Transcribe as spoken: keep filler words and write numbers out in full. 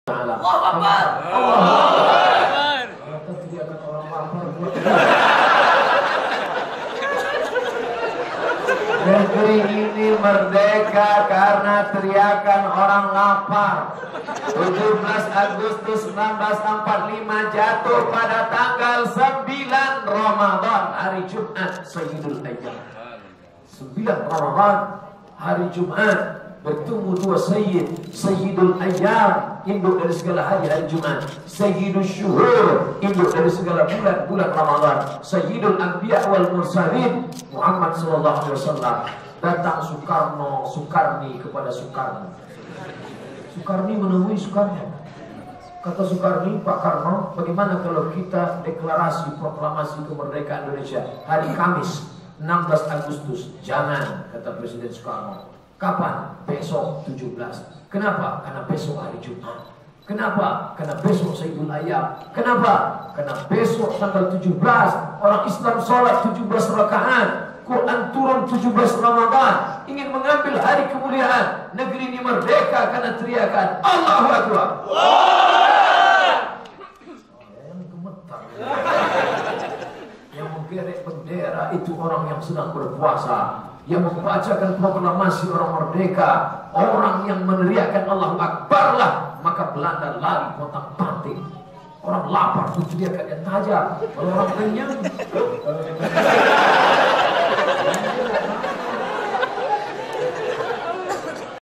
Allahu Akbar. Allahu Akbar. Negeri ini merdeka karena teriakan orang lapar. tujuh belas Agustus seribu sembilan ratus empat puluh lima jatuh pada tanggal sembilan Ramadan, hari Jumat Sayyidul Ayyam. sembilan Ramadan, hari Jumat, bertemu dua Sayyid, Sayyidul Ayyam, induk dari segala hari hari Jumat, Sayyidul Syuhur, induk dari segala bulan bulan Ramadan, Sayyidul Anbiya wal Mursalin, Muhammad sallallahu alaihi wasallam. Datang Soekarno, Soekarni kepada Soekarno. Soekarni menemui Soekarno. Kata Soekarni, Pak Karno, bagaimana kalau kita deklarasi proklamasi kemerdekaan Indonesia hari Kamis enam belas Agustus? Jangan, kata Presiden Soekarno. Kapan? Besok tujuh belas. Kenapa? Karena besok hari Jumat. Kenapa? Karena besok Sayyidul Ayyam. Kenapa? Karena besok tanggal tujuh belas orang Islam sholat tujuh belas rakaat, Quran turun tujuh belas Ramadan, ingin mengambil hari kemuliaan. Negeri ini merdeka karena teriakan Allahu Akbar. Yang gemetar. Yang menggerek bendera itu orang yang sedang berpuasa. Yang membacakan proklamasi orang merdeka, orang yang meneriakkan Allahu Akbar lah, maka Belanda lari kotak panting. Orang lapar pun teriakan yang tajam. Kalau orang kenyang